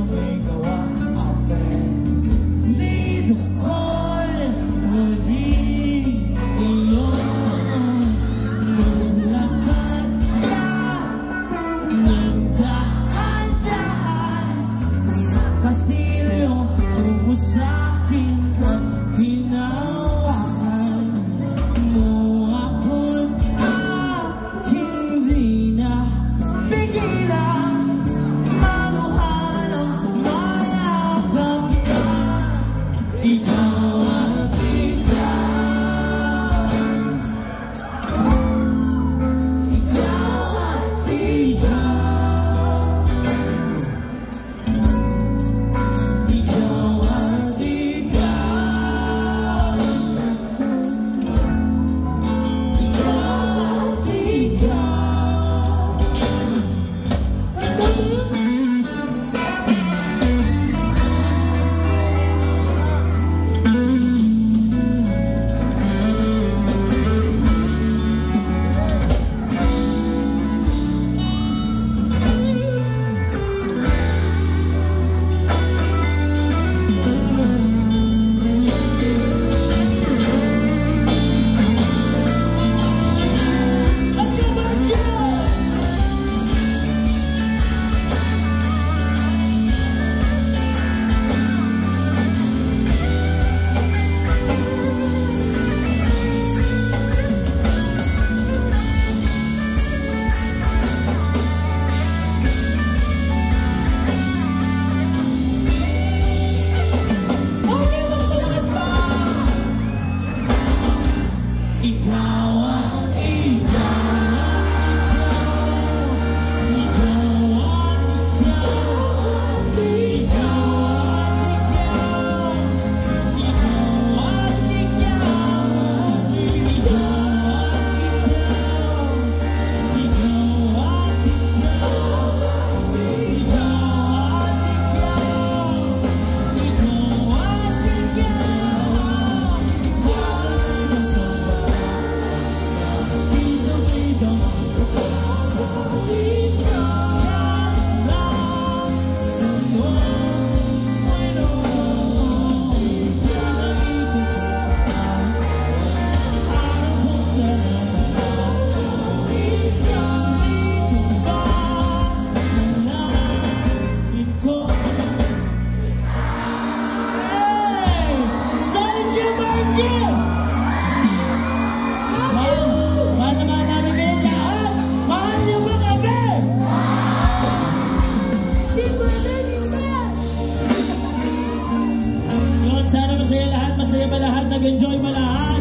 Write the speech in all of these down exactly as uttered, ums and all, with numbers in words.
Nag-enjoy ba lahat?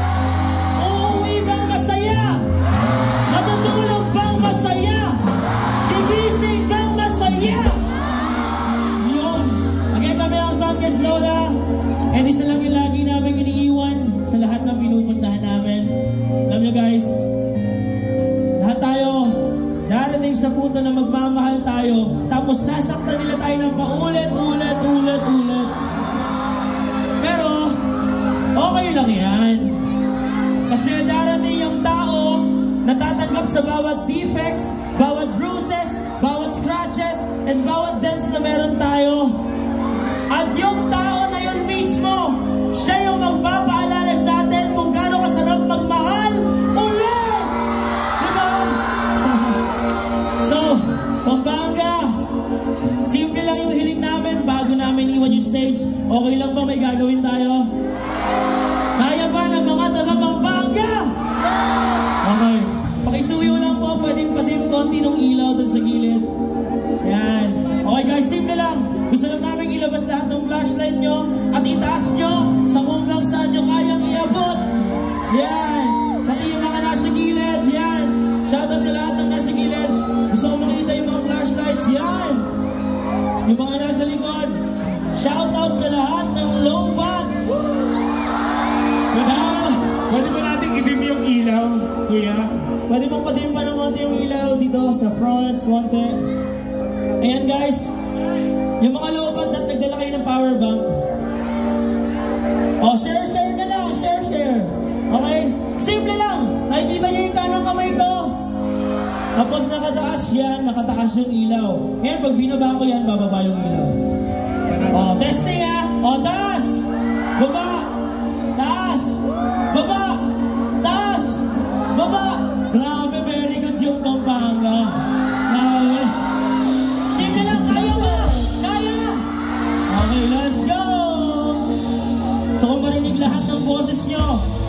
Uuwi bang masaya? Matutulog bang masaya? Gigising bang masaya? Yun. Again kami ang Suncast Lola. And isa lang yung lagi namin iniiwan sa lahat ng pinupuntahan namin. Alam nyo guys, lahat tayo darating sa punto na magmamahal tayo. Tapos sasaktan nila tayo ng paulit, ulit, ulit, ulit. Pero okay lang yan. Kasi darating yung tao na tatanggap sa bawat defects, bawat bruises, bawat scratches, and bawat dents na meron tayo. At yung tao na yun mismo, siya yung magpapaalala sa atin kung gaano kasarap magmahal ulit! Diba? So, Pampanga, simple lang yung hiling namin bago namin iwan yung stage. Okay lang ba may gagawin tayo? Kaya ba ng mga taga-Pampanga? Okay. Pakisuyo lang po, pwedeng patim konti ng ilaw dun sa gilid. Yan. Okay guys, simple lang. Gusto lang namin ilabas lahat ng flashlight nyo at itaas nyo sa hanggang saan nyo kayang iabot. Yan. Pati yung mga nasa gilid. Yan. Shoutout sa lahat ng nasa gilid. Gusto ko makita yung mga flashlights. Yan. Yung mga nasa likod. Shoutout sa lahat ng low bat. Madam, pwede ba natin idim yung ilaw, kuya? Pwede bang padim pa ng konti yung ilaw dito sa front, konti. Ayan guys, yung mga low bat at nagdala kayo ng power bank. O, share, share na lang, share, share. Okay? Simple lang. Nakikita niyo yung kanang kamay ko. Kapag nakataas yan, nakataas yung ilaw. Ngayon, pag binaba ko yan, bababa yung ilaw. O, testing ha. O, taas. Baba. Taas. Baba. Taas. Baba. Grabe, very good yung Pampanga. Grabe. Sige lang, kaya ba? Kaya. Okay, let's go. So, kung marinig lahat ng boses nyo,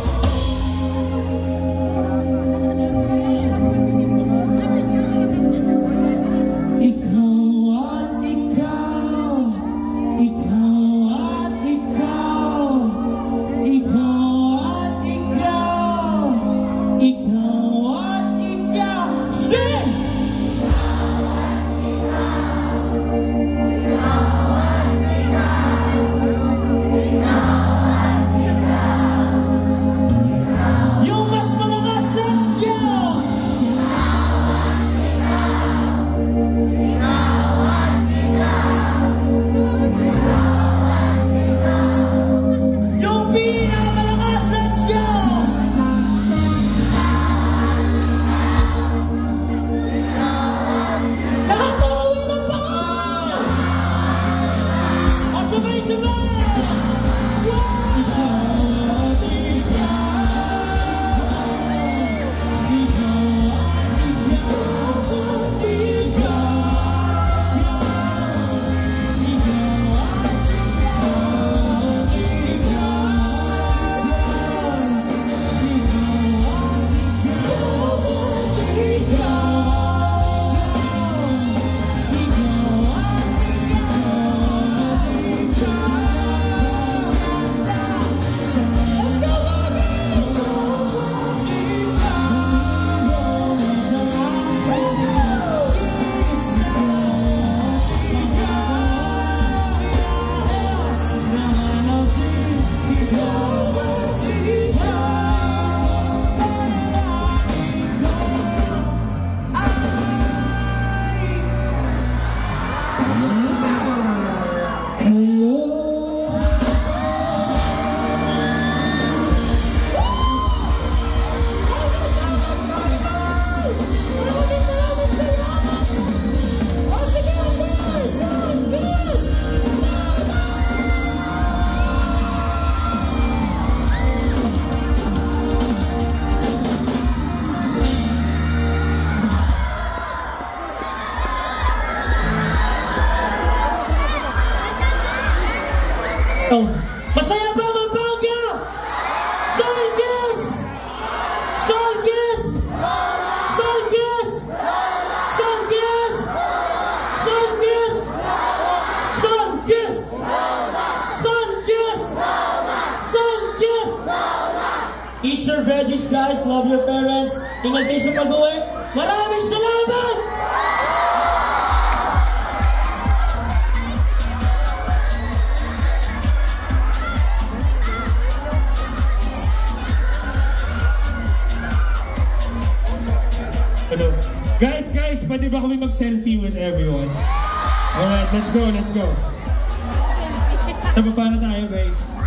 oh, masaya ba Pampanga? Soldiers! Soldiers! Soldiers! Soldiers! Soldiers! Soldiers! Soldiers! Soldiers! Eat your veggies, guys. Love your parents. Ingat kayo sa pag-uwi. Maraming salamat! Hello. Guys, guys, pwede ba kami mag-selfie with everyone? Alright, let's go, let's go. Sa baba na tayo, guys.